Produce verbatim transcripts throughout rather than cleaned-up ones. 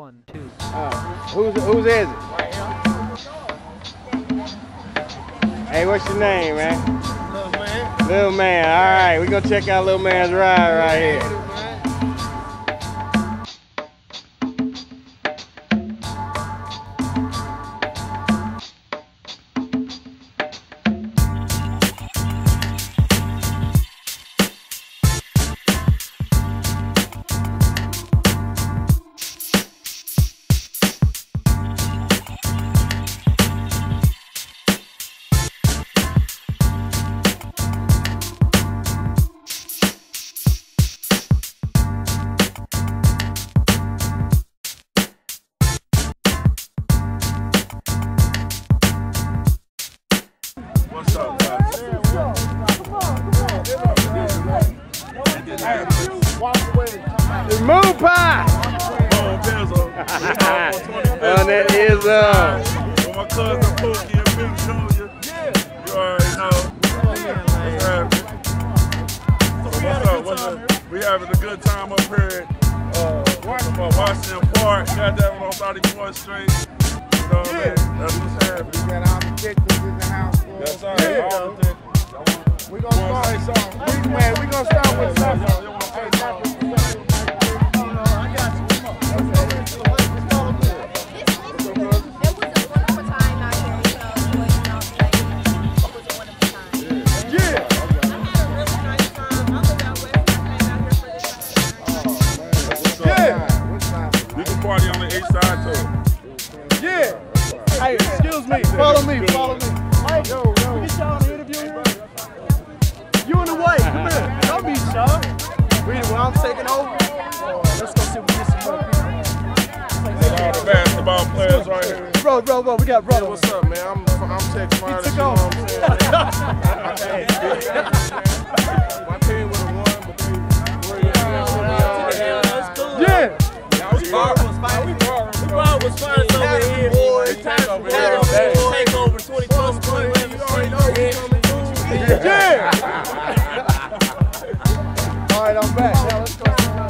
one, two. Uh, who's whose is it? Hey, what's your name, man? Little man. Little man. All right, we gonna check out Little Man's ride right here. What's up, guys? It's Moon Pie! Oh, that is uh. With my cousin Pookie and Big Junior. You already know. What's happening? So what's up? What's up? We having a good time up here at uh, Washington Park. Got that one on thirty-fourth Street. You know what I mean? That's what's happening. We got all the pictures in the house. That's all right. Yeah. All the things. We gonna start something. Man, we gonna start with something. Hey, nothing. Party on the east side too. Yeah. Hey, excuse me. Follow me. Follow me. Hey, yo, yo. We get y'all on the interview here. You in the way. Come here. Don't be shy. We, well, I'm taking over. Oh, let's go see if we get some more people. Look at all the basketball players right here. Bro, bro, bro. We got brother. Hey, what's up, man? I'm I'm Tech Finest. He took You know off. what I'm saying? I came with a one, but they were Yeah. We was finest over here. take over here. Take over twenty plus twenty. You already know what's coming through. Yeah. All right, I'm back. Now let's go.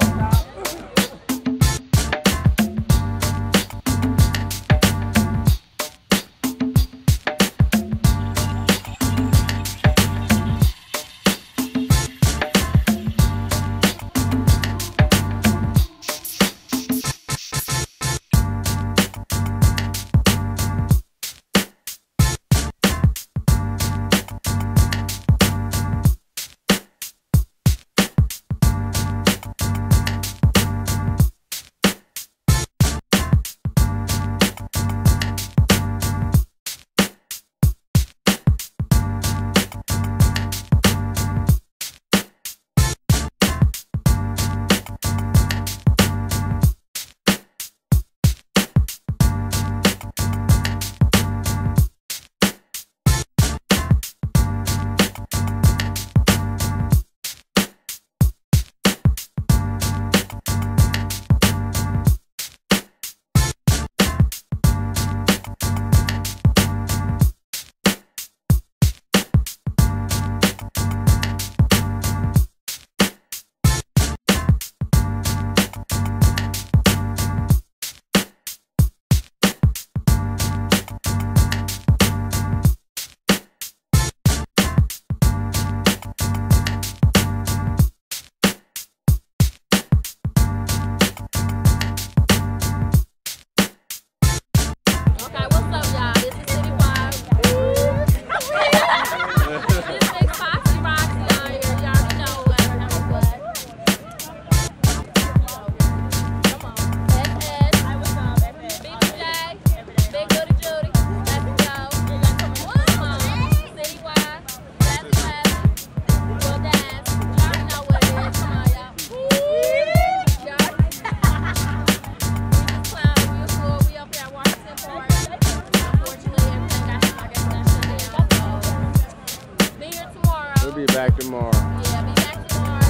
We'll be back tomorrow. Yeah, be back tomorrow.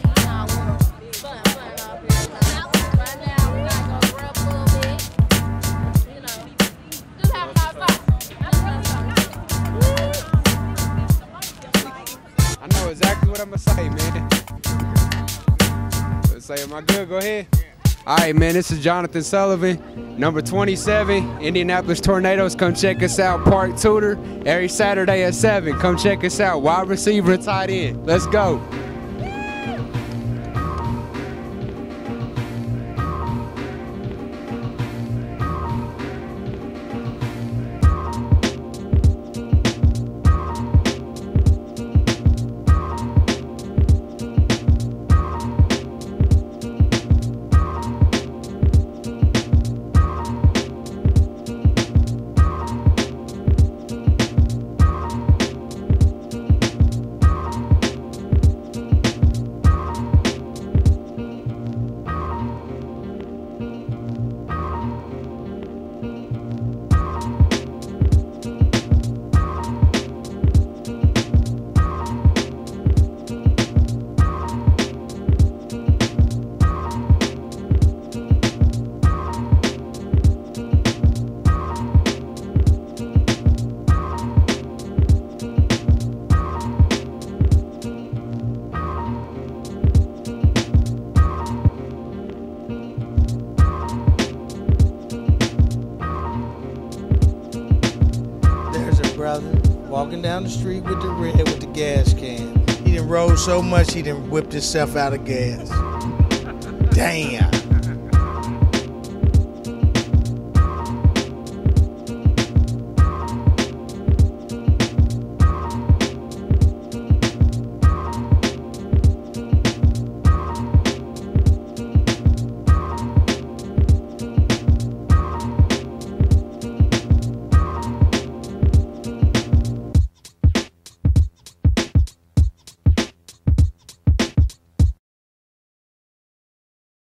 Fun, fun up here. Right now, we gotta go grub a little bit. You know, just have a lot of fun. I know exactly what I'm gonna say, man. Let's say, am I good? Go ahead. All right, man, this is Jonathan Sullivan, number twenty-seven, Indianapolis Tornadoes. Come check us out, Park Tutor, every Saturday at seven. Come check us out, wide receiver and tight end. Let's go. Brother, walking down the street with the red with the gas can. He done rolled so much he done whipped himself out of gas. Damn.